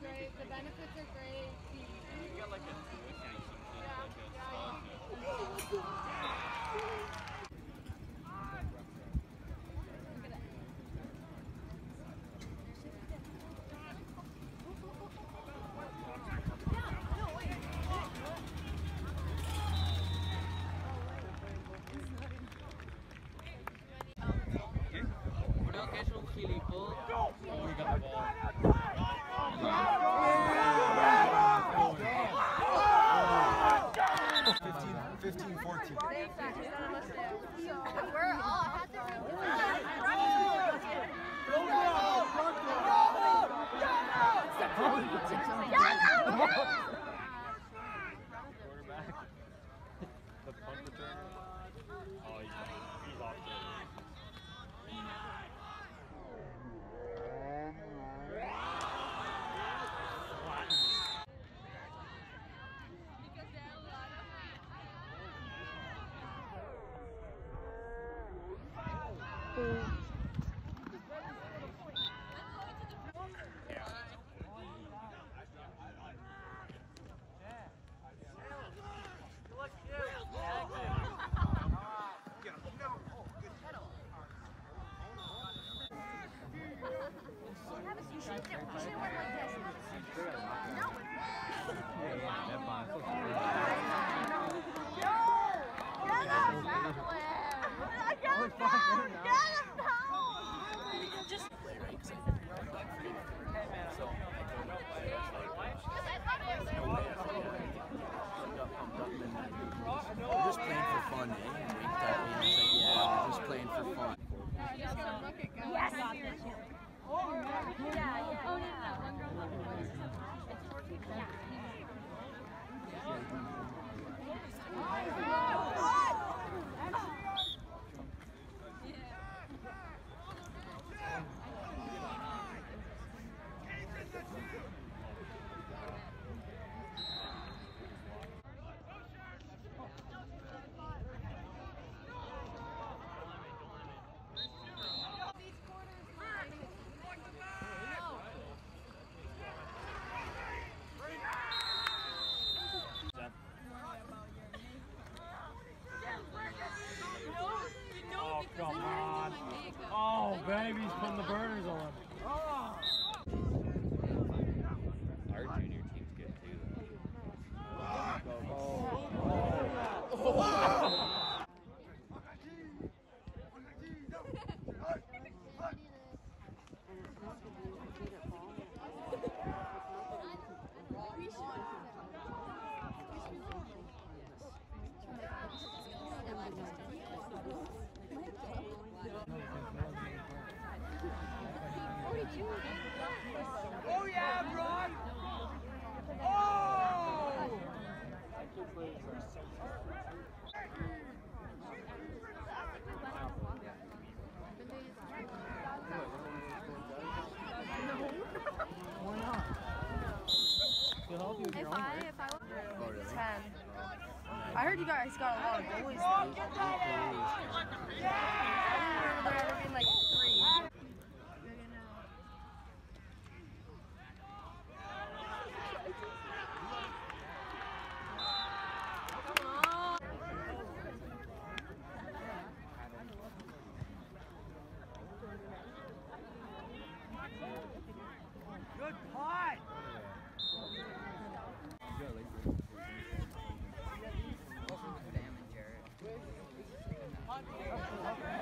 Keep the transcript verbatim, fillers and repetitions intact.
great. The benefits are great. You got like a tuition. Yeah, yeah, Creo que es un gilipollas. Oh, we got the ball. fifteen fourteen. we're all had to Quarterback. The punt returner. Oh, he's, he's off there. We're just playing for fun, eh? And winked at me and I was like, yeah, we're just playing for fun. Yes! Oh, yeah, yeah. Oh, yeah. One girl, one boy. It's fourteen. Yeah. Oh, come on. Oh, baby's putting the burners on. Oh. Our junior team's good too. Oh. Oh. Oh. Oh yeah, Brock! Oh! Why not? To help you with your If own I, work. if I was Oh, really? ten. I heard you guys got a lot of goalies. Brock, get that in! I remember there ever being like three. Good pot! Sam and Jared.